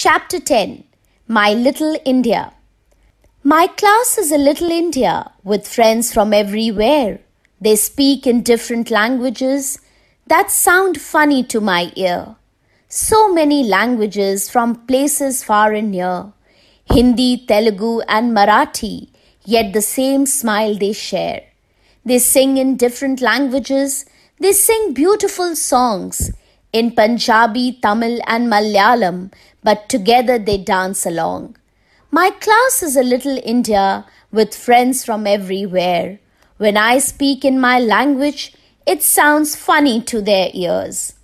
Chapter 10 My Little India. My class is a little India with friends from everywhere. They speak in different languages that sound funny to my ear. So many languages from places far and near. Hindi, Telugu, and Marathi, yet the same smile they share. They sing in different languages. They sing beautiful songs in Punjabi, Tamil, and Malayalam, but together they dance along. My class is a little India with friends from everywhere. When I speak in my language, it sounds funny to their ears.